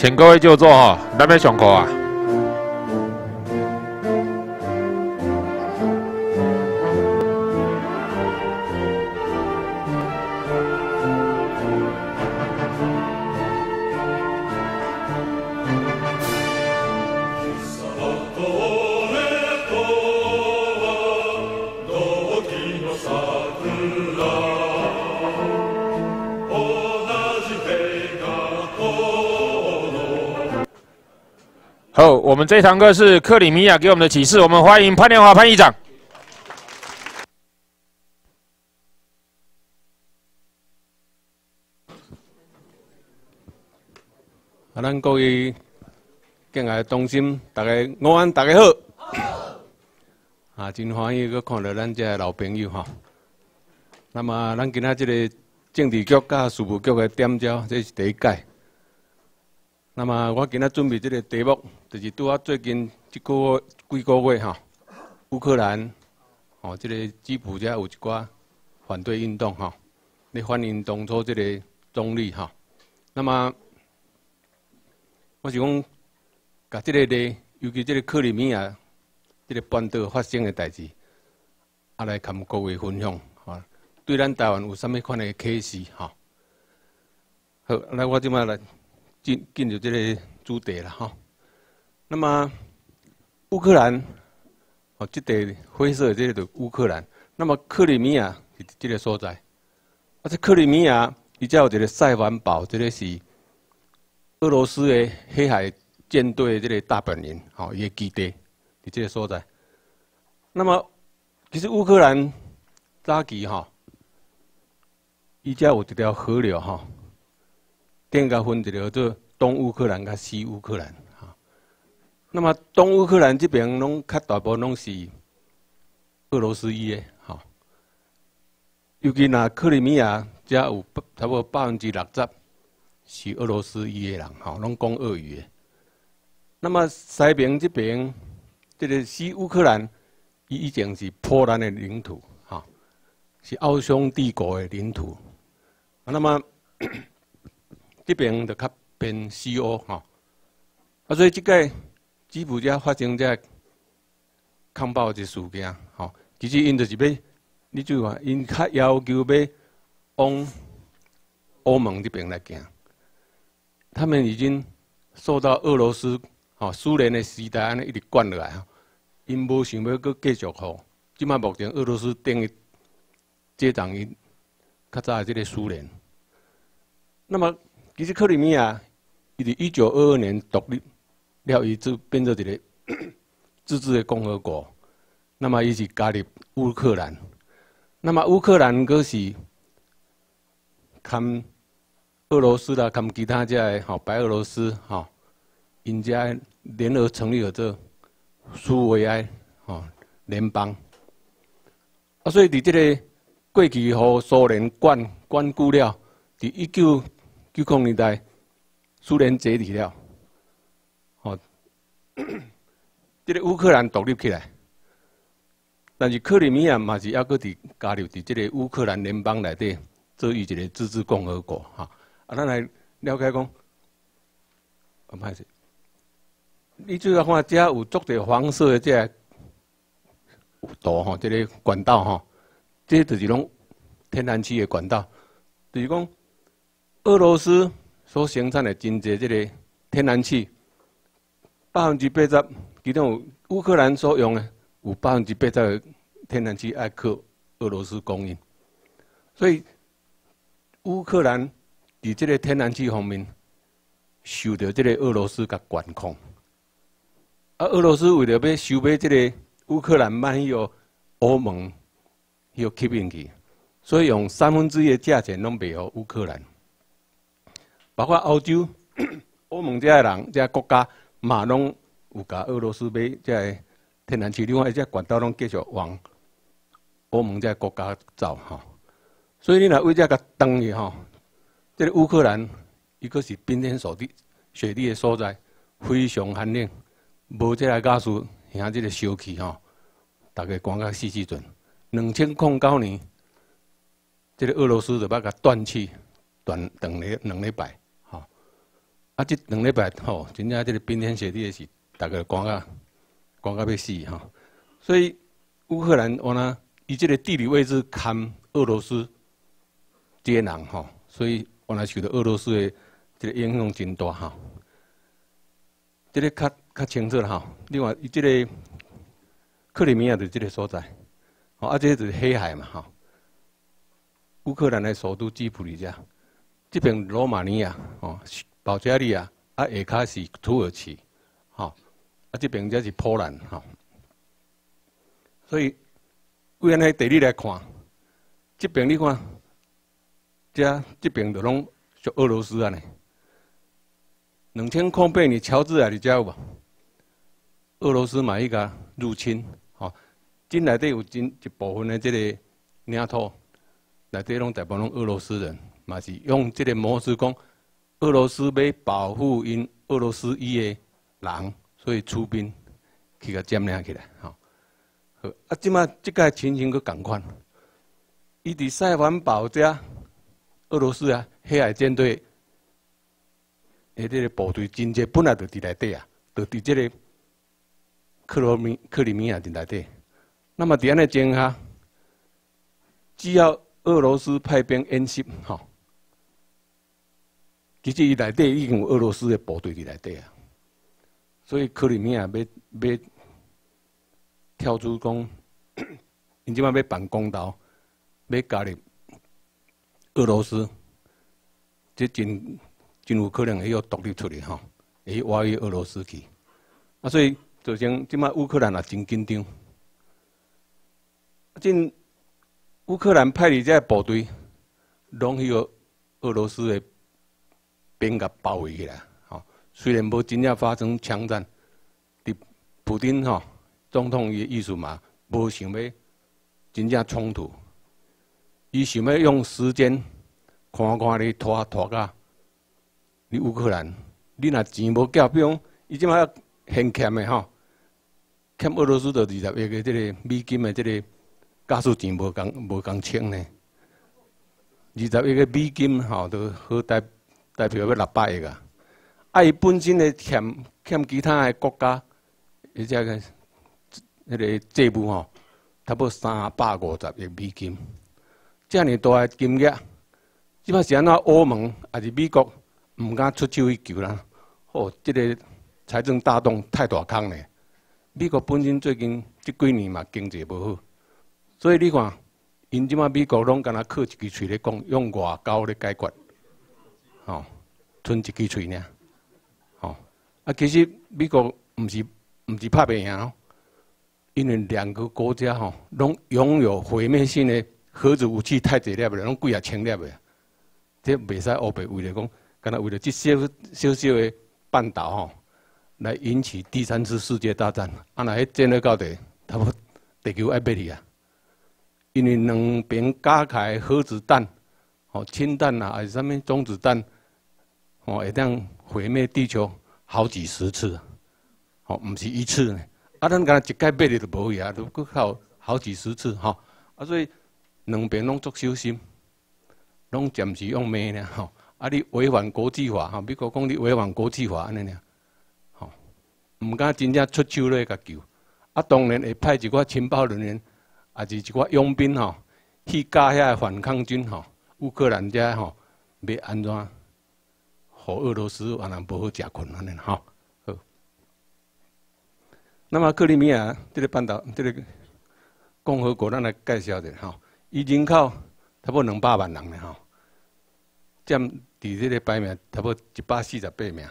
请各位就座哈，咱要上课啊。好，我们这堂课是克里米亚给我们的启示，我们欢迎潘连华潘议长。 咱各位敬爱的同心，大家午安，大家好。真欢喜，佮看到咱这老朋友哈。那么，咱今仔这个政治局甲事务局的点召，这是第一届。那么我今仔准备这个题目，就是拄啊最近几个月哈，乌克兰哦，这个基辅遮有一寡反对运动哈，咧反映当初这个总理哈。那么我是讲，甲这个咧，尤其这个克里米亚这个半岛发生的代志，来跟各位分享哈，对咱台湾有啥物款的启示哈？好，来我即摆来。进入这个主题了哈。那么乌克兰哦，这地灰色的这个就是乌克兰。那么克里米亚是这个所在。这克里米亚伊才有一个塞凡堡，这个是俄罗斯的黑海舰队的这个大本营，哦，伊的基地伫这个所在。那么其实乌克兰早期哈，伊才有一条河流哈。电甲分一个做东乌克兰甲西乌克兰哈。那么东乌克兰这边拢较大部分拢是俄罗斯裔的哈。尤其那克里米亚遮有差不多60%是俄罗斯裔的人哈，拢讲俄语的。那么西边这边这个西乌克兰，伊以前是波兰的领土哈，是奥匈帝国的领土。那么这边就较偏西欧哈，所以这个基辅遮发生这抗暴这事件，吼，其实因就是要，你注意看，因较要求要往欧盟这边来行，他们已经受到俄罗斯、苏联的时代安尼一直惯落来哈，因无想要搁继续吼，即摆目前俄罗斯等于接掌因较早的这个苏联，那么。其实克里米亚，伊伫1922年独立了，伊就变做一个自治的共和国。那么伊是加入乌克兰，那么乌克兰阁是跟俄罗斯啦，跟其他遮的白俄罗斯因遮联合成立了这苏维埃联邦。所以伫这个过去互苏联管顾了，伫1990年代，苏联解体了，这个乌克兰独立起来，但是克里米亚嘛是还阁伫加入伫这个乌克兰联邦内底，做伊一个自治共和国哈。咱来了解讲，歹势，你注意看，遮有足侪黄色的这图吼，这个管道吼，这就是拢天然气的管道，就是讲。俄罗斯所生产的真侪这个天然气，80%，其中有乌克兰所用的有80%的天然气要靠俄罗斯供应，所以乌克兰伫这个天然气方面受到这个俄罗斯甲管控。俄罗斯为了要收买这个乌克兰，卖予欧盟，吸进去，所以用1/3的价钱拢卖予乌克兰。包括欧洲、欧盟这些人、这些国家，嘛拢有甲俄罗斯买这些天然气，另外这些管道拢继续往欧盟这些国家走哈。所以你若为这个当去哈，这个乌克兰，伊个是冰天雪地的所在，非常寒冷，无这个假使像这个烧气哈，大家讲到死时阵，2009年，这个俄罗斯就把它断气，断2礼拜。 这2礼拜吼，真正这个冰天雪地的是，大家赶到要死吼。所以乌克兰我呢，伊这个地理位置堪俄罗斯接壤吼，所以我呢受到俄罗斯的这个影响真大吼。这个较清楚啦吼。另外，伊这个克里米亚的这个所在，吼这就是黑海嘛吼。乌克兰的首都基普里加，这边罗马尼亚吼。保加利亚下骹是土耳其，这边则是波兰所以为安尼地理来看，这边你看，这边就拢属俄罗斯呢。2008年乔治亚你知有无？俄罗斯嘛伊甲入侵，真内底有一部分的这个领土，内底拢大部分拢俄罗斯人，嘛是用这个模式讲。俄罗斯要保护因俄罗斯以的人，所以出兵去甲占领起来，好，即马即个情形佫共款，伊伫塞凡堡遮，俄罗斯黑海舰队的这个部队真济本来就伫内底就伫这个克里米亚伫内底。那么伫安尼情况下，只要俄罗斯派兵演习，其实伊内底已经有俄罗斯的部队伫内底所以克里米亚要跳出讲，因即摆要办公道，要加入俄罗斯，这真有可能会要独立出来会挖去俄罗斯去。所以造成即摆乌克兰也真紧张。乌克兰派伫遮部队，拢迄个俄罗斯的。兵甲包围起来，虽然无真正发生枪战，普丁总统伊意思嘛，无想要真正冲突，伊想要用时间看你拖到你乌克兰，你若钱无交，比如伊即摆现欠的欠俄罗斯就20亿个这个美金的这个加速钱无共清呢，20亿个美金就好代表要600亿伊本身的欠其他的国家，而且个那个债务差不多350亿美金，这么大的金额，即摆是安怎欧盟还是美国唔敢出手去救啦？这个财政大洞太大坑咧。美国本身最近这几年嘛经济无好，所以你看，因即摆美国拢敢若靠一支喙咧讲，用外交咧解决。剩一支喙尔，其实美国唔是拍袂赢因为2个国家拢拥有毁灭性的核子武器太侪粒了，拢几千粒的，这袂使乌白为了讲，敢若为了这小的半岛来引起第3次世界大战，若迄战略到底，差不多地球要灭去因为两边加开核子弹，氢弹还是啥物中子弹。会当毁灭地球好几10次，唔是1次呢。咱敢若一届灭去就无去都搁靠好几10次所以两边拢足小心，拢暂时用骂呢你违反国际法美国讲你违反国际法安尼唔敢真正出手咧甲救。当然会派一寡情报人员，也是一寡佣兵去教遐反抗军乌克兰遮要安怎？和俄罗斯完全不好食困安尼好。那么克里米亚这个半岛，这个共和国，咱来介绍一下伊人口差不多200万人呢占伫这个排名差不多148名。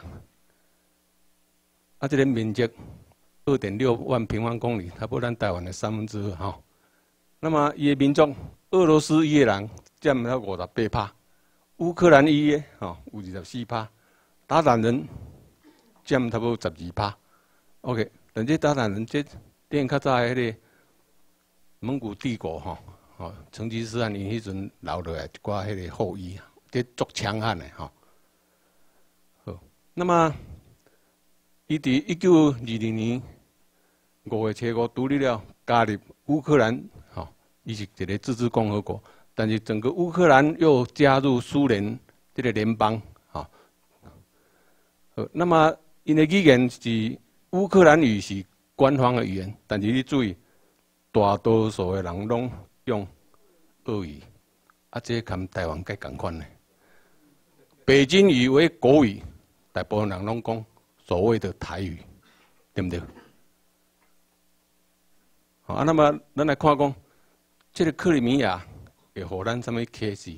这个面积2.6万平方公里，差不多咱台湾的2/3那么伊的民众，俄罗斯伊的人占了58%。乌克兰伊的有24%，鞑靼人占差不多12%。OK， 但这鞑靼人这顶较早迄个蒙古帝国成吉思汗因迄阵留落来一寡迄个后裔，这足强悍的好，那么伊伫1922年5月7日独立了，加入乌克兰伊是一个自治共和国。但是整个乌克兰又加入苏联这个联邦好，那么因的语言是乌克兰语是官方的语言，但是你注意，大多数的人拢用俄语，啊，这跟台湾该同款呢。北京语为国语，大部分人拢讲所谓的台语，对不对？好啊，那么咱来看讲，这个克里米亚会互咱什么启示？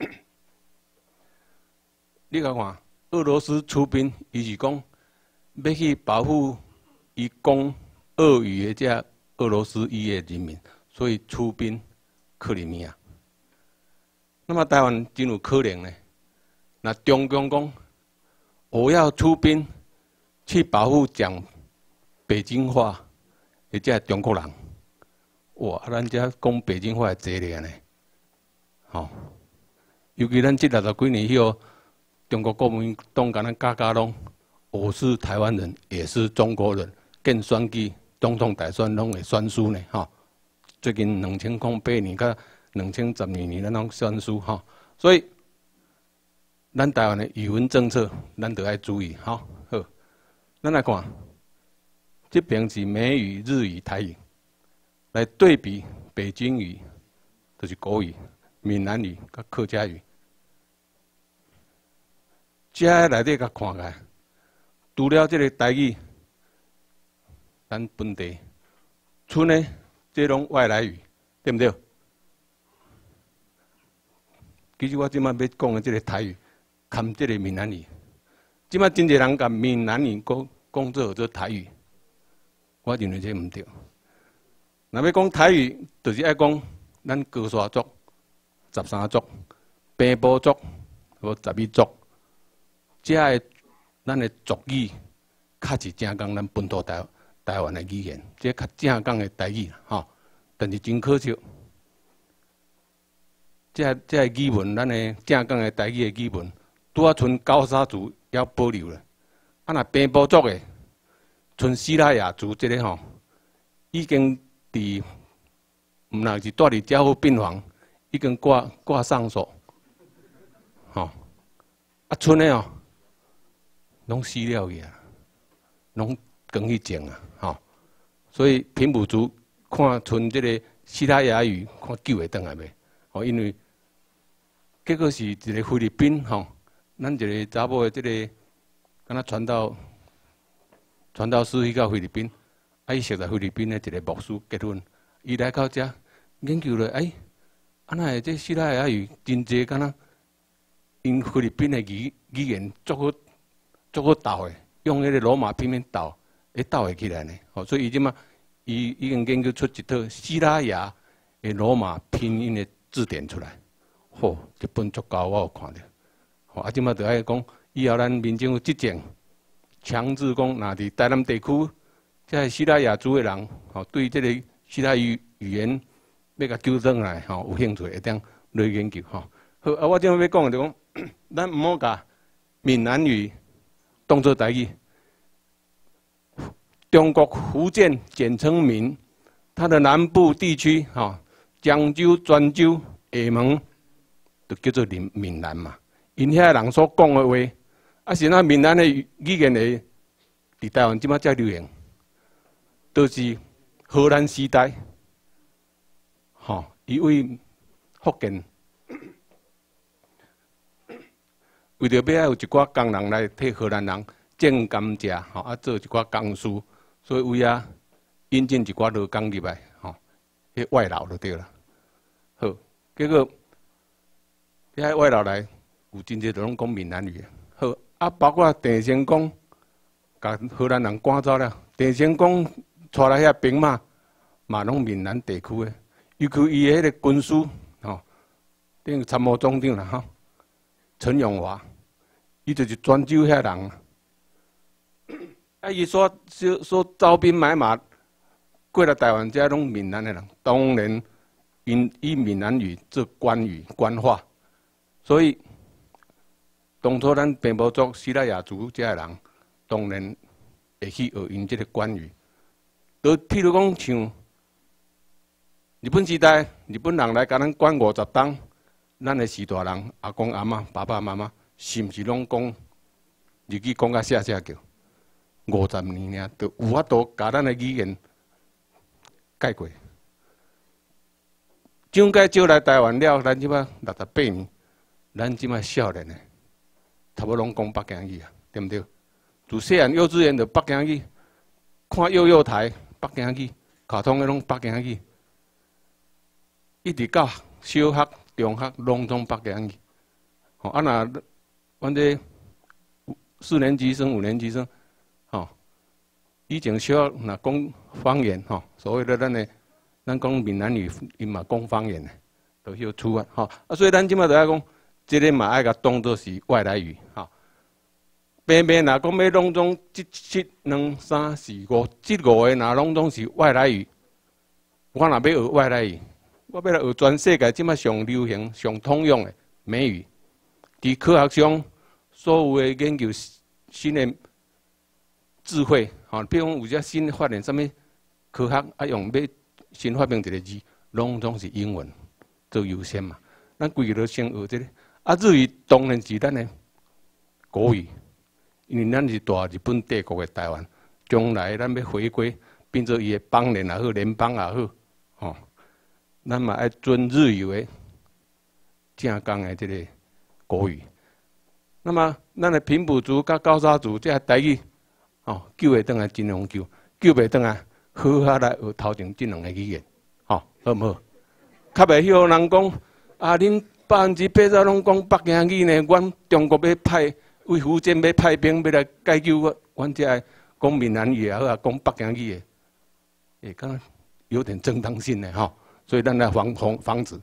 你看，俄罗斯出兵，伊是讲要去保护伊讲俄语的这俄罗斯裔的人民，所以出兵克里米亚。那么台湾真有可能呢？那中共讲我要出兵去保护讲北京话的这中国人，哇！咱这讲北京话的多了呢，吼！尤其咱这60几年以后，中国国民党敢咱家拢，我是台湾人，也是中国人，更选举总统大选拢会选输呢，吼！最近2008年甲2012年咱拢选输，吼！所以，咱台湾的语文政策，咱都要注意，吼。好，咱来看，这边是美语、日语、台语，来对比北京语，就是国语、闽南语、甲客家语。这内底甲看起来，除了这个台语，咱本地，剩的这种外来语，对不对？其实我即摆要讲的这个台语，含这个闽南语，即摆真侪人甲闽南语讲做台语，我认为这唔对。若要讲台语，就是爱讲咱高沙族、13族、平埔族和12族，这个咱的族语，较是正讲咱本土台湾的语言，这较正讲的台语吼。但是真可惜。这语文，咱的正讲的台语的语文，拄啊剩高沙族要保留了。啊，若平埔族的，剩西拉雅族这个吼，已经伫毋若是住伫加护病房，已经挂上锁，吼。啊，剩的哦，拢死了去啊，拢扛去种啊，吼。所以平埔族看剩这个西拉雅语，看救会倒来袂？吼，因为结果是一个菲律宾吼，咱一个查某的这个，敢若传道师去到菲律宾，啊，伊熟在菲律宾的一个牧师结婚，伊来到遮研究了，哎，安那这西拉雅语真济，敢若因菲律宾的语言足好斗的，用迄个罗马拼音斗，会斗会起来呢。吼，所以伊即马伊已经研究出一套西拉雅的罗马拼音的字典出来。吼，这本足高，我有看到。吼，啊，即马就爱讲，以后咱民政府执政，强制讲，若伫台南地区，这西拉雅族的人，吼，对这个西拉语言要甲纠正来，吼，有兴趣会当来研究，吼。好，啊，我即马要讲的就讲，咱毋好甲闽南语当作台语。中国福建简称闽，它的南部地区，吼，漳州、泉州、厦门。就叫做闽南嘛，因遐人所讲的话，啊是那闽南的语言的，伫台湾即马才流行，都是荷兰时代，吼，伊为福建，为着要有一寡工人来替荷兰人种甘蔗，吼，啊做一寡工事，所以为啊引进一寡劳工入来，吼，迄外劳就对了。好，结果。遐外劳来，有真侪都拢讲闽南语。好，啊，包括郑成功，甲荷兰人赶走了。郑成功带来遐兵马，嘛拢闽南地区的，尤其伊迄个军师，吼，等于参谋总长啦，吼，陈永华，伊就是泉州遐人。啊，伊所招兵买马过来台湾，遮拢闽南的人，当然以闽南语做官语官话。所以，当初咱平埔族、西拉雅族这些人，当然会去学因这个官语。就譬如讲，像日本时代，日本人来甲咱管50冬，咱的士大人、阿公阿嬷、爸爸妈妈，是毋是拢讲日语讲甲写叫50年尔，就有法度甲咱的语言改过。蒋介石来台湾了，咱即摆68年，咱即摆少年的，差不多拢讲北京语啊，对毋对？自细汉幼稚园就北京语，看幼幼台北京语，卡通的拢北京语，一直到小学、中学拢总北京语。吼，啊那阮这4年级生、5年级生，吼，以前小学若讲方言，吼，所谓的咱讲闽南语，因嘛讲方言的，都晓出啊，吼，啊，所以咱即摆就爱讲，这个嘛爱甲当作是外来语，吼。平平若讲要拢总1、7、2、3、4、5，这5个若拢总是外来语，我若要学外来语，我要来学全世界即摆上流行、上通用的美语。伫科学上，所有的研究新的智慧，吼，比如讲有只新发现，啥物科学啊用要新发明一个字，拢总是英文做优先嘛。咱规个都先学这个。啊，日语当然是咱的国语，因为咱是大日本帝国的台湾，将来咱要回归，变做伊的邦联也好，联邦也好，吼，咱嘛爱遵日语的正港的这个国语。那么，咱的平埔族甲高沙族这台语，吼，救会转来尽量救，救袂转来好好来学头前这2个语言，吼，好唔好？较袂晓人讲啊，恁80%拢讲北京语呢，阮中国要派为福建要派兵要来解救阮这个讲闽南语也好啊，讲北京语的，敢有点正当性的吼，所以咱来防止。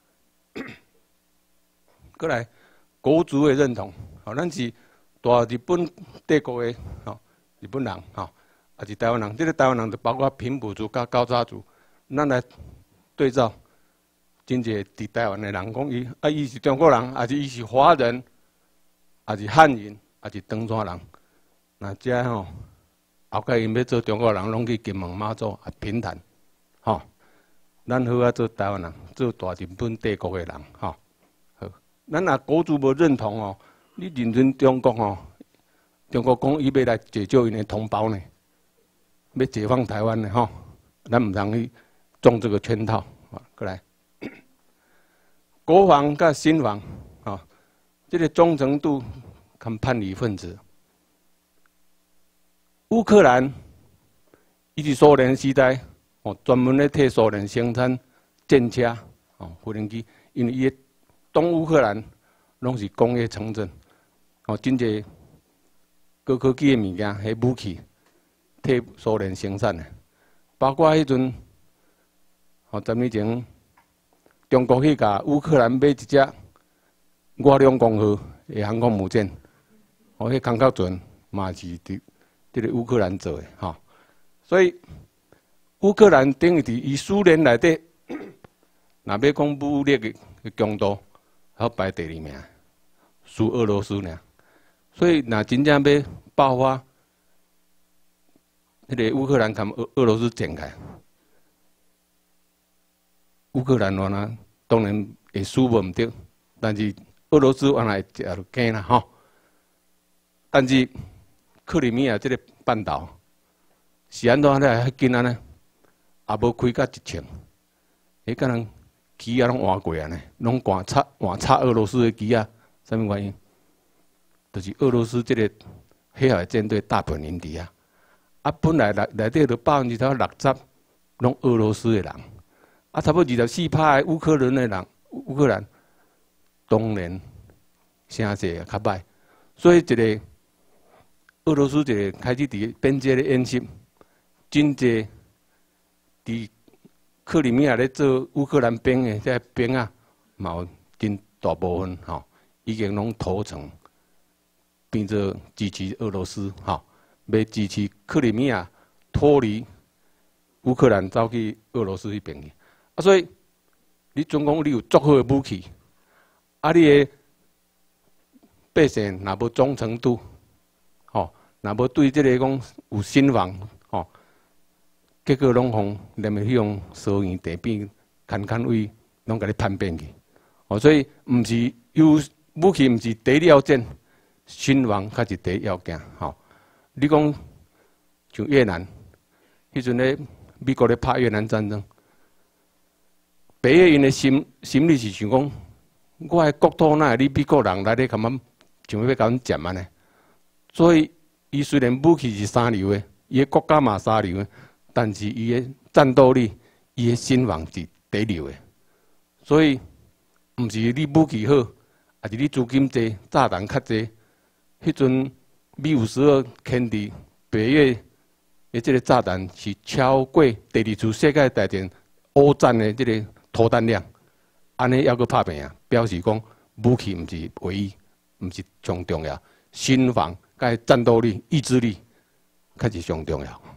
过来，国族的认同，吼，咱是大日本帝国的吼日本人吼，也是台湾人。这个台湾人就包括平埔族甲高沙族，咱来对照，真侪伫台湾的人讲伊是中国人，还是伊是华人，还是汉人，还是长沙人。那这吼，后盖因要做中国人，拢去金门马祖啊平潭，吼，咱好啊做台湾人，做大日本帝国的人，吼。咱若国族无认同哦，你认真中国哦，中国讲伊要来解救因的同胞呢，要解放台湾呢吼，咱唔通去中这个圈套啊！过来，国防甲新防啊，这个忠诚度跟叛离分子，乌克兰伊是苏联时代哦，专门咧替苏联生产战车哦，无人机，因为伊的东乌克兰拢是工业城镇，哦，真侪高科技的物件，迄武器替苏联生产的，包括迄阵，哦，10年前，中国去甲乌克兰买一只月亮光号的航空母舰，哦，迄空客船嘛是伫这个乌克兰做的，吼，所以乌克兰等于伫伊苏联内底，若要讲武力的强度。还排第2名，输俄罗斯呢。所以，若真正要爆发，迄个乌克兰跟俄罗斯展开，乌克兰话呢，当然会输无毋对，但是俄罗斯原来也就惊啦吼。但是克里米亚这个半岛是安怎咧？迄紧安尼，也无开到1寸，迄敢人。机啊，拢换过啊呢，拢换插俄罗斯的机啊，什么原因？就是俄罗斯这个黑海舰队大本营伫啊，啊，本来内底就60%拢俄罗斯的人，啊，差不多24%的乌克兰的人，乌克兰当然声势较歹，所以一个俄罗斯一个开始伫边界的演习，真济伫。克里米亚咧做乌克兰兵的这兵啊，嘛有真大部分吼，已经拢投诚变做支持俄罗斯吼，要支持克里米亚脱离乌克兰，走去俄罗斯迄边去。啊，所以你总讲你有足好的武器，啊，你的百姓若无忠诚度，吼，若无对这个讲有信望，吼。结果拢互连去用烧盐地变砍位，拢甲你叛变去。哦，所以毋是有武器，毋是第一要件， 兴亡才是第一要件。吼，你讲像越南，迄阵咧美国咧拍越南战争，北越因的心理是想讲，我的国土哪会你美国人来咧，咁样想要甲阮占安尼？所以，伊虽然武器是三流的，伊的国家嘛三流的，但是伊的战斗力、伊的兴亡是第一流的。所以，毋是你武器好，还是你资金济、炸弹较济。迄阵米-52牵制北越的这个炸弹是超过第二次世界大战欧战的这个投弹量，安尼还阁拍拼啊，表示讲武器毋是唯一，毋是上重要，心防甲战斗力、意志力才是上重要。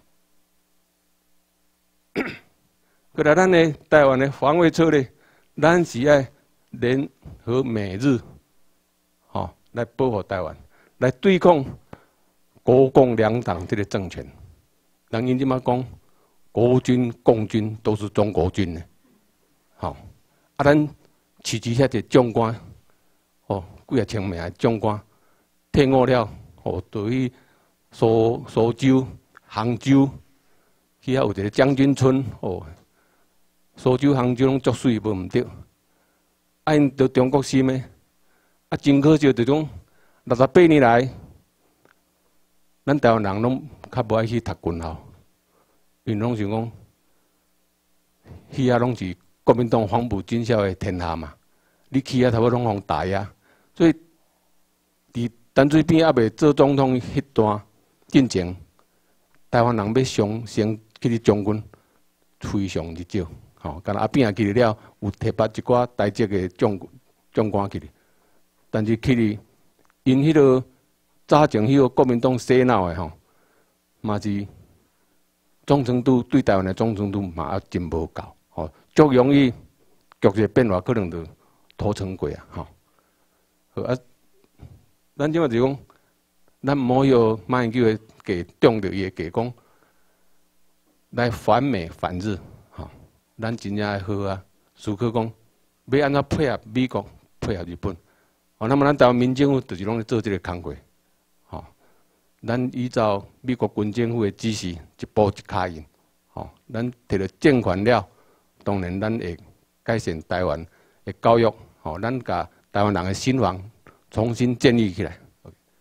过来，咱的台湾的防卫策略，咱是要联合美日，吼，来保护台湾，来对抗国共两党这个政权。人因即马讲，国军、共军都是中国军的，吼。啊，咱市区遐个将官，哦，几啊千名的将官退伍了，哦，就去苏州、杭州，去遐有一个将军村，哦，苏州、杭州拢足水，无毋对。啊，因到中国心的，啊，真可惜，就种68年来，咱台湾人拢较无爱去读军校，因拢想讲，去遐拢是国民党黄埔军校的天下嘛，你去遐差不多拢互打压，所以伫淡水边还未做总统迄段进前，台湾人要上升去哩将军非常之少，吼，干阿边啊去哩了，有提拔一寡台籍的将官去哩，但是去哩因迄个早前迄个国民党洗脑的吼，嘛是忠诚度对台湾的忠诚度嘛也真无够，吼，足容易局势变化可能就土城过啊，吼。好啊，咱即马就讲，咱毋好用马英九的假中着伊的假讲，来反美反日，吼，咱真正要好啊，思考讲要安怎配合美国、配合日本，哦，那么咱台湾民政府就是拢咧做这个工作。咱依照美国军政府的指示，一步一脚印，吼，咱摕到政权了，当然咱会改善台湾的教育，吼，咱甲台湾人的兴亡重新建立起来。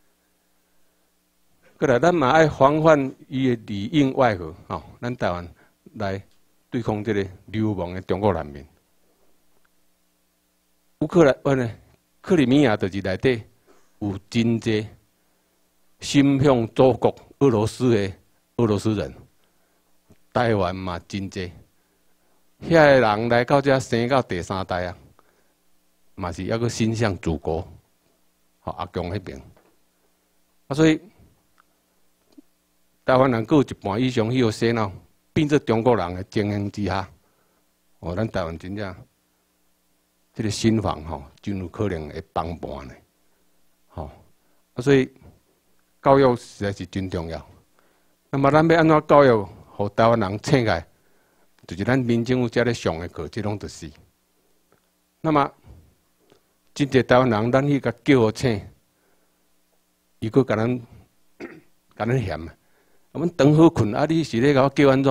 过来，咱嘛爱防范伊的里应外合，吼，咱台湾来对抗这个流亡的中国难民。克里米亚就是内底有真济心向祖国俄罗斯的俄罗斯人，台湾嘛真济，遐个人来到遮生到第3代啊，嘛是抑个心向祖国，吼阿强迄边，啊所以台湾人有一半以上迄个洗脑，变做中国人的情形之下，哦，咱台湾真正这个心防吼，真有可能会崩盘呢，吼啊所以。教育实在是真重要。那么，咱要安怎教育，互台湾人醒来，就是咱民政府遮咧上的课，即拢就是。那么，真侪台湾人，咱去甲叫互醒，伊佫甲咱嫌啊！阮长好困，啊，你是咧甲我叫安怎？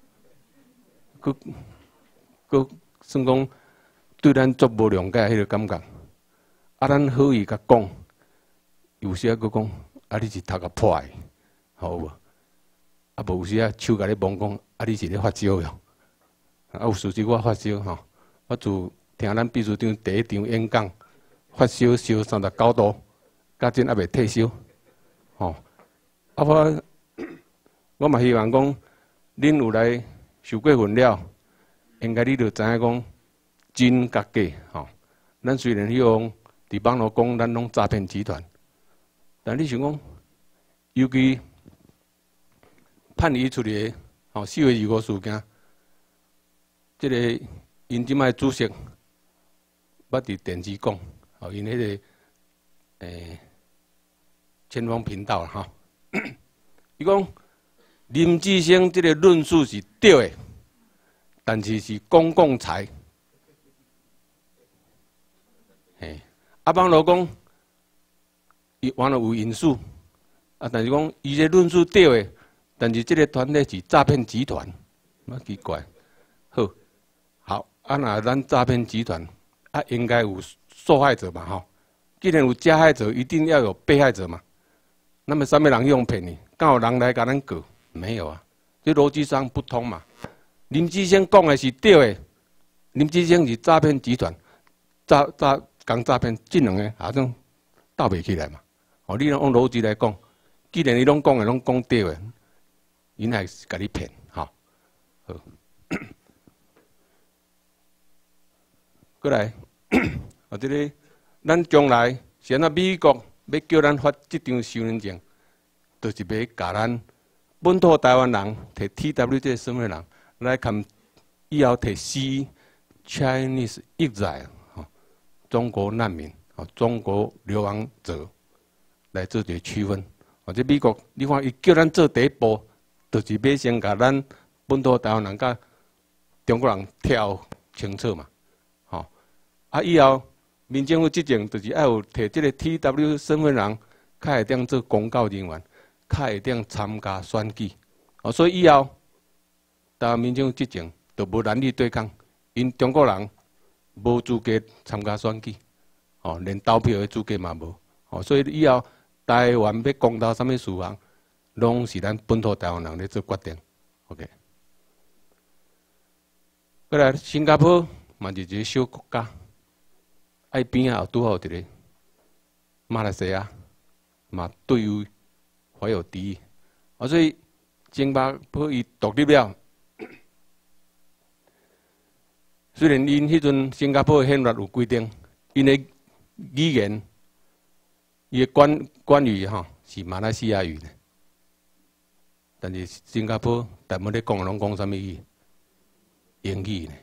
佫算讲对咱足无谅解迄个感觉。啊，咱好意甲讲，有时啊佫讲。啊！你是读个破的，好无？啊，无有时啊，手甲你摸讲，啊，你是咧发烧哟？啊，有事实我发烧吼，我自听咱秘书长第一场演讲，发烧烧39度，甲真还未退烧，吼。啊，我嘛希望讲，恁有来受过训了，应该你就知影讲真甲假吼。咱虽然用伫网络讲，咱拢诈骗集团。但你想讲，尤其判离出嚟吼4月25事件，即个因即摆主席捌伫电视讲，吼因迄个前方频道吼，伊讲林志升即个论述是对的，但是是公共财，嘿，啊网络讲。 伊完了有因素，但是讲伊这论述对的，但是这个团体是诈骗集团，蛮奇怪。好，那咱诈骗集团应该有受害者嘛，吼。既然有加害者，一定要有被害者嘛。那么什么人用骗你？敢有人来甲咱告？没有啊，这逻辑上不通嘛。林志升讲的是对的，林志升是诈骗集团，讲诈骗，这两个好像斗袂起来嘛。哦，你用逻辑来讲，既然你拢讲对的，因还是甲你骗，吼。好，过来，这个咱将来现在美国要叫咱发这张身份证，就是要甲咱本土台湾人摕 TW 这个身份人来看，以后摕 Chinese exiled 中国难民中国流亡者来做一个区分。这美国你看，伊叫咱做第一步，就是要先甲咱本土台湾人甲中国人挑清楚嘛。以后民政府执政就是要有摕这个 TW 身份人，较会当做公告人员，较会当参加选举。所以以后台湾民政府执政就无男女对抗，因中国人无资格参加选举，连投票的资格嘛无。所以以后台湾要公投什么事项，拢是咱本土台湾人咧做决定。OK。过来，新加坡嘛是一个小国家。边啊，拄好一个马来西亚嘛，对于怀有敌意，所以新加坡伊独立了。虽然因迄阵新加坡的宪法有规定，因的语言，伊的官语是马来西亚语的，但是新加坡大部分咧讲拢讲啥物语？英语呢，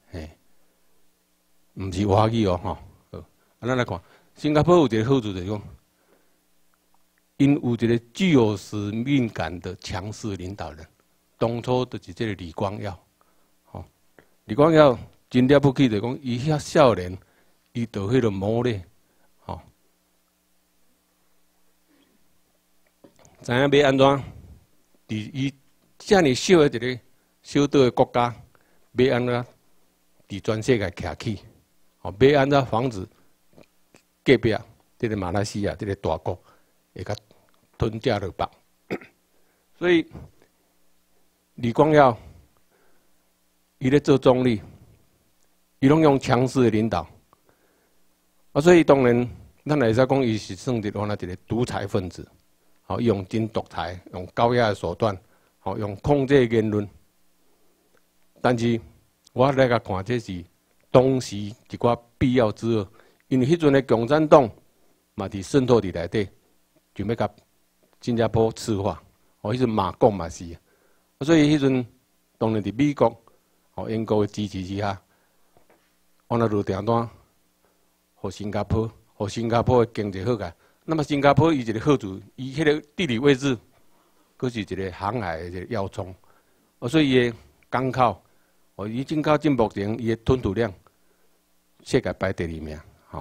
毋是华语哦，咱来看，新加坡有一个好处就是讲，因有一个具有使命感的强势领导人。当初就是这个李光耀，李光耀真了不起，就是讲伊遐少年，伊就迄个魔力，知影要安怎？伫伊遮尔小的一个小岛的国家，要安怎伫全世界徛起？要安怎防止？隔壁这个马来西亚这个大国会甲吞吃落腹，所以李光耀伊咧做总理，伊拢用强势的领导，所以当然咱会使讲伊是算是原来一个独裁分子，用真独裁，用高压的手段，用控制言论。但是我来甲看，这是当时一寡必要之恶。因为迄阵的共产党嘛，伫渗透伫内底，就要甲新加坡赤化。迄阵马共嘛是，所以迄阵当然伫美国、英国的支持之下，我那就定单，互新加坡的经济好起。那么新加坡伊一个好处，伊迄个地理位置，佫是一个航海的一个要冲，所以伊的港口，伊进口目前伊的吞吐量，世界排第2名。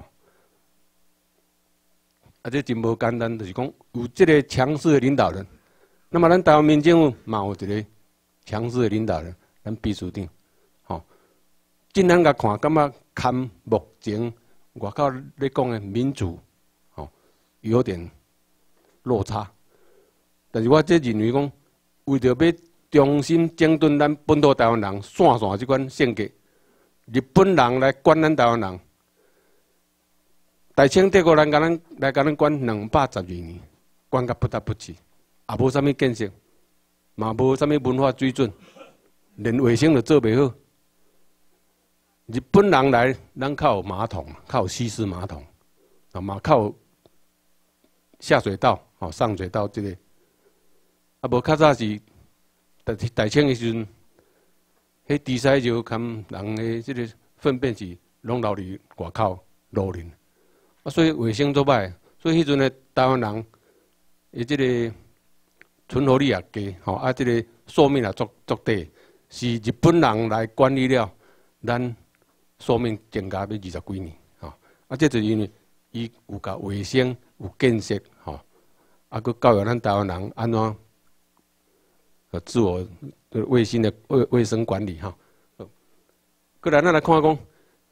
这真无简单，就是讲有这个强势的领导人。那么咱台湾民政府嘛有一个强势的领导人，咱秘书长，尽咱甲看，感觉堪目前外口咧讲的民主，有点落差。但是我这认为讲，为着要重新整顿咱本土台湾人线这款性格，日本人来管咱台湾人。大清帝国来甲咱管212年，管甲不得不起，也无啥物建设，嘛无啥物文化水准，连卫生都做袂好。日本人来，咱靠有马桶，靠有西式马桶，嘛靠有下水道，上水道这个，无较早是，大清的时阵，迄地塞就含人的这个粪便是拢流入外口路林。所以卫生做歹，所以迄阵的台湾人，伊即个存活率也低，即个寿命也足短，是日本人来管理了，咱寿命增加要20几年，这就是因为伊有甲卫生有建设吼，啊，佮教育咱台湾人安怎自我卫生的卫生管理吼。过来，咱来看讲，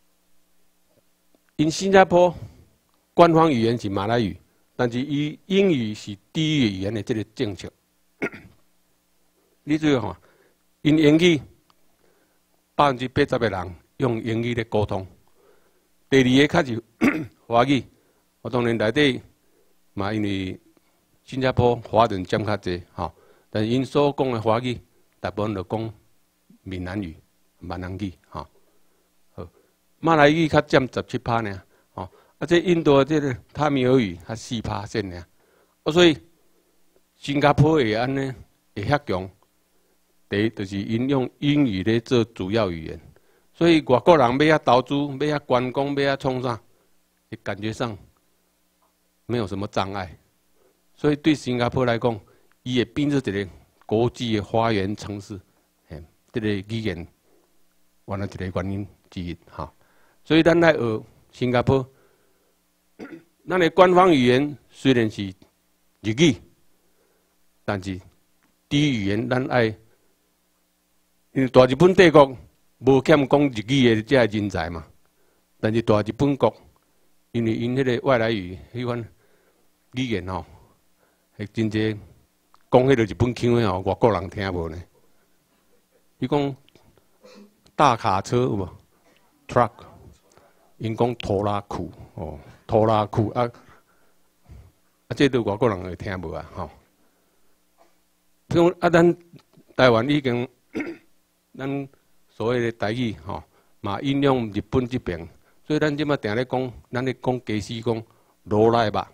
因新加坡官方语言是马来语，但是伊英语是第一语言的这个政策。你注意看，因英语80%的人用英语咧沟通。第二个较是华语，我当然内底嘛，因为新加坡华人占较济吼，但因所讲的华语大部分就讲闽南语、闽南语吼。好，马来语较占17%呢，吼，啊，这印度这个塔米尔语较4%呢，啊，所以新加坡会安尼会遐强，第一就是因用英语咧做主要语言。所以外国人要遐投资、要遐观光、要遐创啥，感觉上没有什么障碍。所以对新加坡来讲，伊会变成一个国际的花园城市。这个语言，原来一个原因之一哈。所以咱来学新加坡，咱的官方语言虽然是日语，但是第一语言咱爱，因为大日本帝国。无欠讲日语的这人才嘛，但是大日本国，因为因迄个外来语迄款语言吼，系真济讲迄个日本腔的吼，外国人听无呢。伊讲大卡车有无 ？truck， 因讲拖拉库哦，拖拉库啊，这都外国人会听无啊吼。比如啊，咱台湾已经咱。所谓的台语吼，嘛引用日本这边，所以咱即马定咧讲，咱咧讲假使讲罗来吧，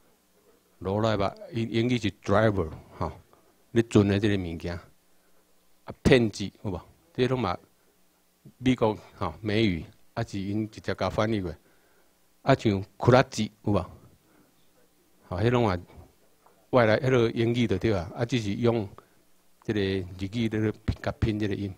英语是 driver 吼，咧准的这个物件，啊骗子有无？这拢嘛美国吼美语，啊是因直接甲翻译过，啊像库拉吉有无？吼，迄拢嘛外来迄个英语就对啊，啊只是用这个日语咧甲拼这个音。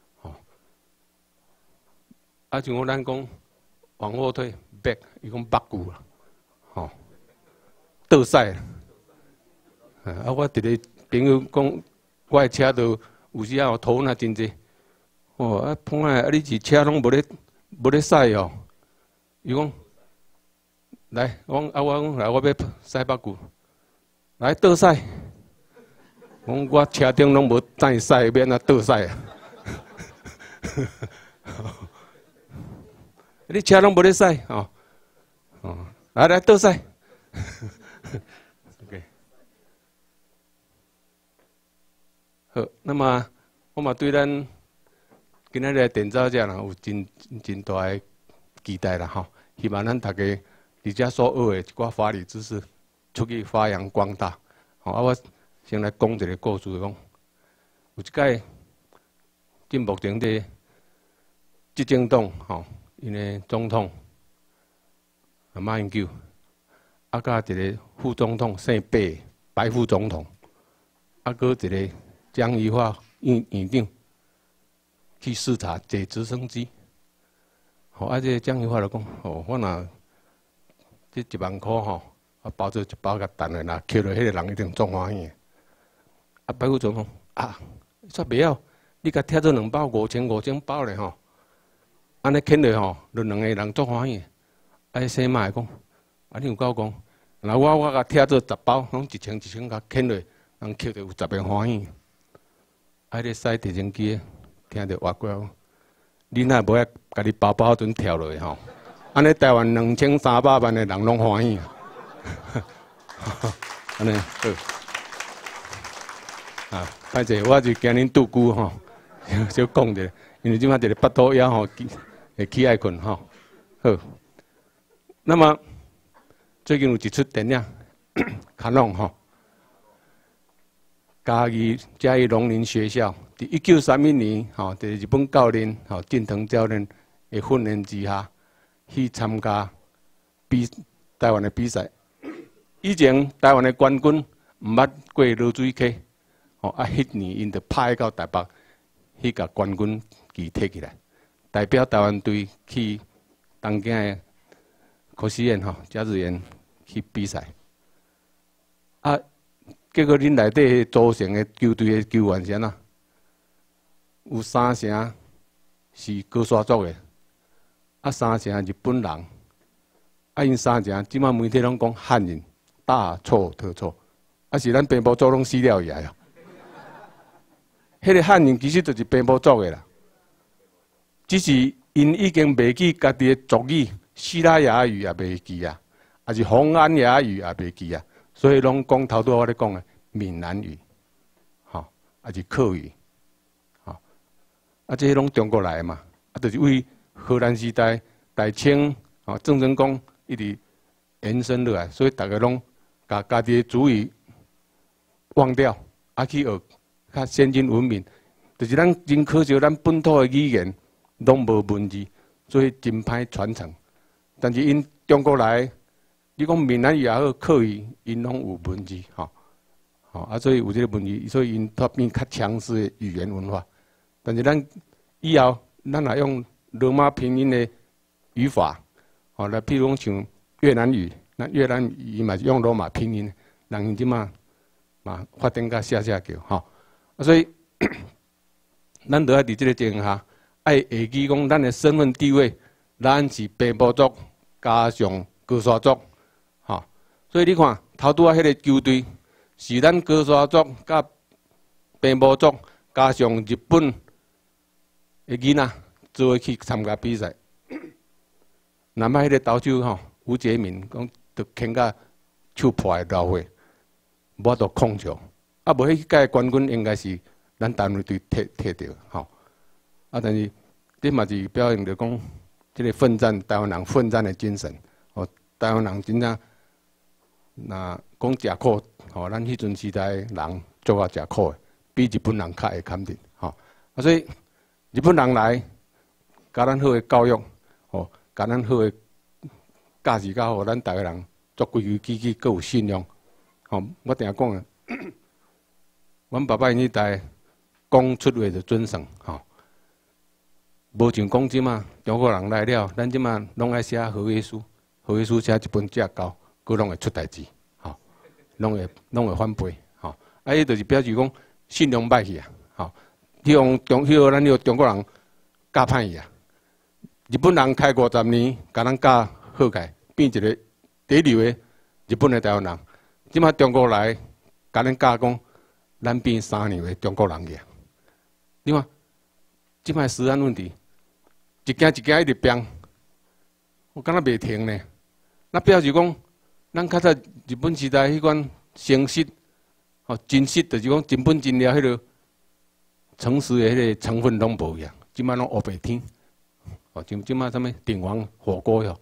啊，像咱讲往后退 back， 伊讲北句啦，吼，倒驶。啊，我一个朋友讲，我的车都有时啊头那真济，哦，啊，碰啊，你是车拢无咧驶哦。伊讲，来，我讲来，我要驶北句，来倒驶。讲我车顶拢无载驶，免啊倒驶啊。你车拢无咧驶哦，哦，来倒驶。OK， 好，那么我嘛对咱今仔日点召者人有真大的期待啦吼，希望咱大家伫遮所学的一寡法律知识出去发扬光大。吼，啊，我先来讲一个故事，讲有一届，即目前的执政党吼。因为总统马英九，啊，甲一个副总统姓白副总统，啊，搁一个江宜桦院长去视察坐直升机。吼，啊，这江宜桦就讲，哦，我若这1万块吼，啊，包做一包甲等下，若捡到迄个人一定足欢喜。啊，白副总统啊，煞袂晓，你甲贴做2包5000包咧吼。安尼捡落吼，就2个人足欢喜。啊，生妈讲，啊，你有够讲，若我甲贴做10包，拢1000甲捡落，人捡着有10个欢喜。啊，咧驶直升机，听着外国讲，你若无爱家己包包准跳落去吼，安尼台湾2300万的人拢欢喜。安尼好。啊，歹势，我就惊恁拄久吼，小讲者，因为即摆一个巴肚枵吼。会起爱困吼，好。那么最近有一出电影，卡农吼，嘉义农林学校，伫1931年吼，伫日本教练吼近藤教练的训练之下，去参加台湾的比赛。以前台湾的冠军毋捌过落水溪，吼啊，迄年因就派到台北去甲冠军旗摕起来。代表台湾队去东京的考试院甲子园去比赛，啊，结果恁内底组成的球队的球员是安怎？有3成是高沙族的，啊3成日本人，啊因3成即马媒体拢讲汉人大错特错，啊是咱平埔族拢死了伊哦。迄个汉人其实就是平埔族的啦，只是因已经袂记家己的族语，西拉雅语也袂记啊，还是洪安雅语也袂记啊，所以拢讲头拄我咧讲的闽南语，还是客语。啊，这些拢中国来的嘛，啊，就是为荷兰时代、大清、郑成功一直延伸落来，所以大家拢把家己的主语忘掉，啊去学较先进文明，就是咱真可惜，咱本土的语言拢无文字，所以真歹传承。但是因中国来，你讲闽南语也好，客语因拢有文字，啊，所以有这个文字，所以因它变较强势的语言文化。但是咱以后，咱也用罗马拼音的语法，来譬如讲像越南语，那越南语嘛是用罗马拼音，人因即马嘛发展甲写叫，所以咱都要伫这个情形下，爱会记讲咱的身份地位，咱是平埔族加上高沙族，所以你看头拄迄个球队是咱高沙族甲平埔族加上日本。的囡仔做伙去参加比赛，南海迄个投手吴杰明讲，着牵甲手破的老伙，无法度控球，啊，无迄届冠军应该是咱单位队摕着，啊，但是这嘛是表现着讲，这个奋战台湾人奋战的精神，台湾人真正，那讲食苦，咱迄阵时代人做啊食苦的，比日本人较会堪定，啊，所以。日本人来，教咱好的教育，教咱好的教示，教互咱大家人做规规矩矩，佮有信用。我定讲啊，阮爸爸因迄代讲出话就准算，无像讲即马中国人来了，咱即马拢爱写合约书，合约书写一本正交，佮拢会出代志，拢会反背，啊，伊就是表示讲信用歹去啊。咱中国人教歹伊啊！日本人开50年，甲咱教好开，变一个第一流的日本的台湾人。即马中国来，甲咱教讲，咱变3流的中国人去啊！你看，即摆食安问题，一件一件一直变，我感觉袂停呢。那表示讲，咱较早日本时代迄款诚实，真实就是讲真本真了迄个。诚实的迄个成分拢无呀，即摆拢黑白天，像即摆啥物鼎王火锅哟，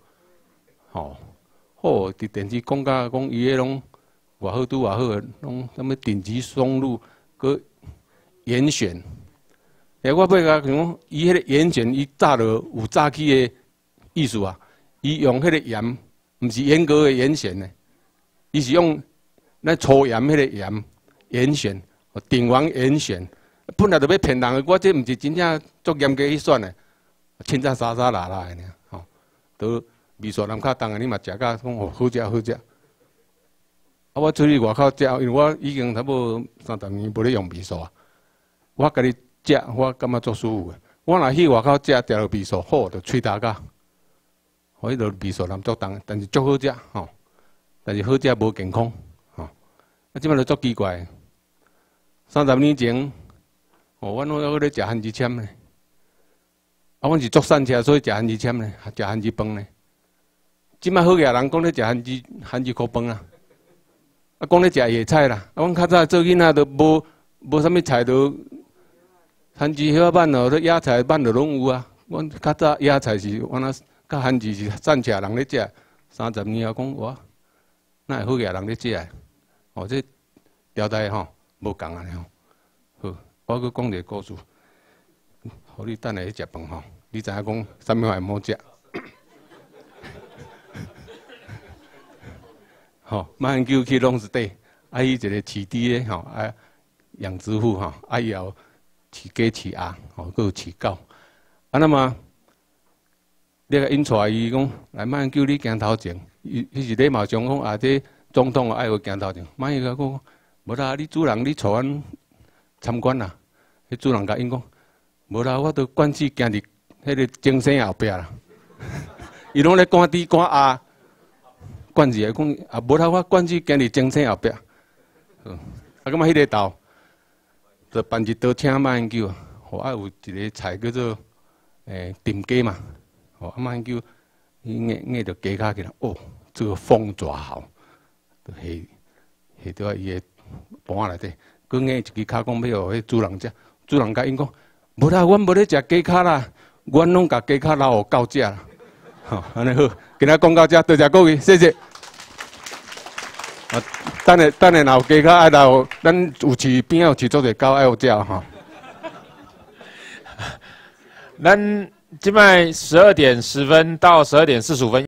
伫电视讲甲讲伊迄拢偌好拄偌好个，拢啥物顶级松露，佮严选。我尾甲讲，伊迄个严选，伊炸落有炸起的意思啊。伊用迄个盐，毋是严格的严选呢，伊是用咱粗盐迄个盐严选，鼎王严选。本来就要骗人的，我这毋是真正足严格去选的，凊彩沙沙拉拉的呢，都味素南较重的，你嘛食甲讲好食好食。啊，我出去外口食，因为我已经差不多30年无咧用味素啊。我家己食，我感觉足舒服的。我若去外口食，食到味素好，就喙焦甲，迄落味素南足重，但是足好食，但是好食无健康，啊，即摆就足奇怪。30年前。阮拢还咧食番薯签呢，阮是做散车，所以食番薯签呢，食番薯饭呢。即摆好野人讲咧食番薯苦饭啊，讲咧食野菜啦。阮较早做囡仔都无啥物菜，都番薯叶板咯，野菜板咯拢有啊。阮较早野菜是，阮甲番薯是散车人咧食。30年后讲我，哪会好野人咧食的？这条代无共安尼好。我阁讲一个故事，互你等下去食饭你知影讲啥物话好食？马英九去弄一块，伊一个饲猪的养殖户伊后饲鸡饲鸭，佫有饲狗。那么， 你个引出来伊讲，来马英九你行头前，伊是礼貌上讲啊，这总统爱有行头前。马英九讲，无啦，你主人你带阮参观啦。迄主人甲因讲，无啦，我都惯势行伫迄个精神后壁啦。伊拢咧赶猪赶鸭，惯势讲啊，无啦，我惯势行伫精神后壁。啊，咁啊，迄个豆就办一道请马英九，吼啊有一个菜叫做炖鸡嘛。 哦，马英九伊硬着鸡脚起来，哦，这个风抓好，就下到伊个盘内底，佮硬一支脚讲要互迄主人食，主人甲因讲，无啦，阮无咧食鸡脚啦，阮拢甲鸡脚留互狗食啦。吼，安尼好，今仔讲到这，多谢各位，谢谢。啊，等下若有鸡脚爱留，咱有饲边仔有饲做者狗爱互食吼。 咱即摆12点10分到12点45分。